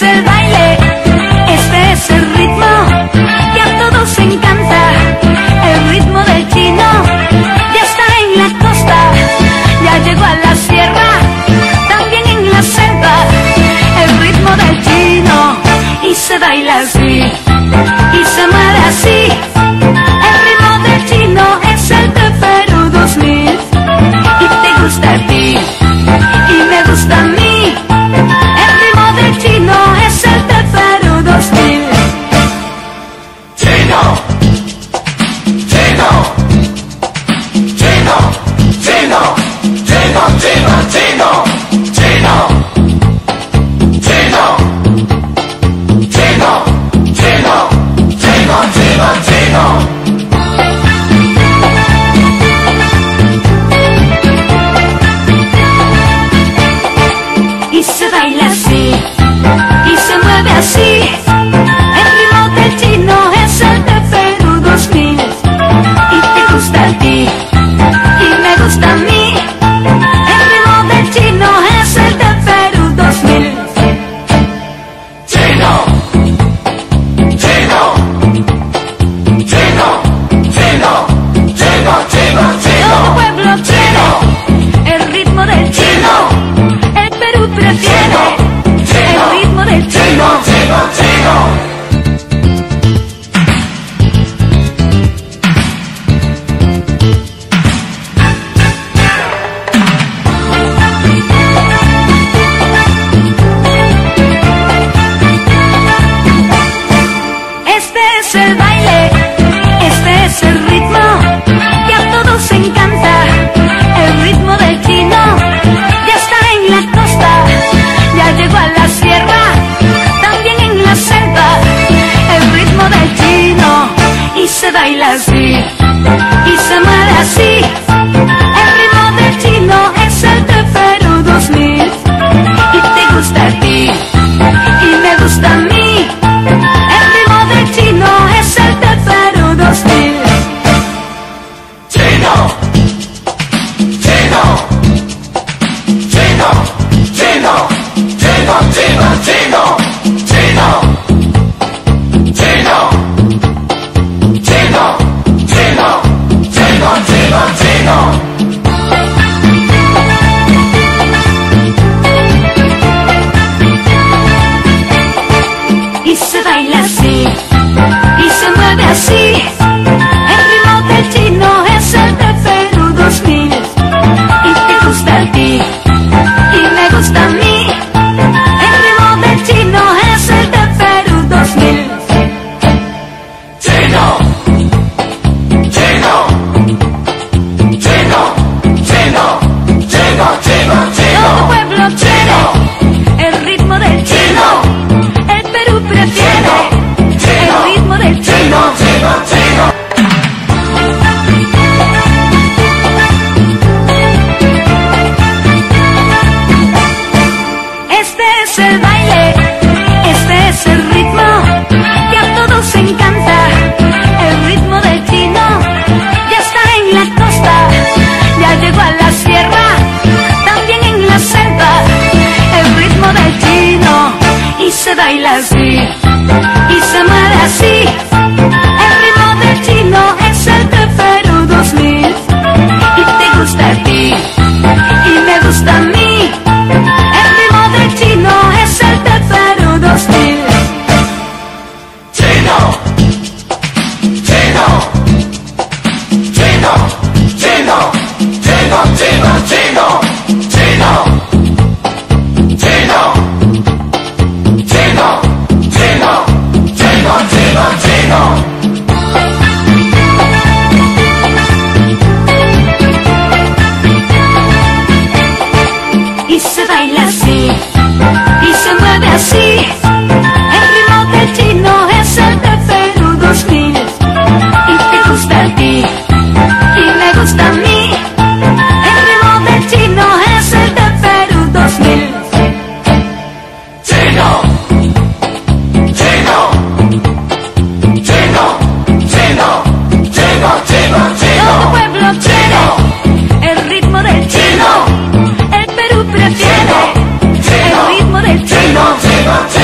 es el baile, este es el ritmo que a todos encanta. El ritmo del chino ya está en la costa, ya llegó a la sierra, también en la selva. El ritmo del chino y se baila así y se mueve así. El ritmo del chino es el de Perú 2000 y te gusta a ti y me gusta a mí. El ritmo del chino es el de Perú 2000. Chino, chino, chino, chino, chino, chino, chino, chino, chino, chino, chino, chino, chino, chino. Y se baila así y se mueve así. El ritmo del chino es el de Perú 2000 y te gusta a ti y me gusta a mí. El ritmo del chino es el de Perú 2000. Chino, chino, chino, chino, chino, chino, chino. Todo pueblo quiere el ritmo del chino. El Perú prefiere el ritmo del chino. Chino, chino. Este es el baile, este es el ritmo que a todos encanta. El ritmo del chino ya está en la costa, ya llegó a la sierra, también en la selva. El ritmo del chino y se baila así y se mueve así. El ritmo del chino es el de Perú 2000 y te gusta a ti y me gusta a mí. El ritmo del chino es el de Perú 2000. Chino, chino, chino, chino, chino, chino, chino, chino, chino, chino, chino, chino, chino, chino. Y se baila así y se mueve así. El ritmo del chino es el de Perú 2000 y te gusta a ti y me gusta a mí. El ritmo del chino es el de Perú 2000. Chino, chino, chino, chino, chino, chino, Todo chino. pueblo quiere el ritmo del chino. El Perú prefiere el ritmo del chino. Chino, chino, chino. Este es el baile, este es el ritmo que a todos encanta. El ritmo del chino ya está en la costa, ya llegó a la sierra, también en la selva. El ritmo del chino y se baila así y se mueve así. El ritmo del chino es el de Perú 2000 y te gusta a ti y me gusta a mí. El ritmo del chino es el de Perú 2000. Chino, chino, chino, chino, chino, chino, chino, chino, chino, chino, chino, chino, chino, chino. Y se baila así y se mueve así. El ritmo del chino es el de Perú 2000 y te gusta a ti y me gusta a mí. El ritmo del chino es el de Perú 2000. Chino, chino, chino, chino, chino, chino, chino. Todo pueblo quiere el ritmo del chino. El Perú prefiere el ritmo del chino. Chino, chino, chino.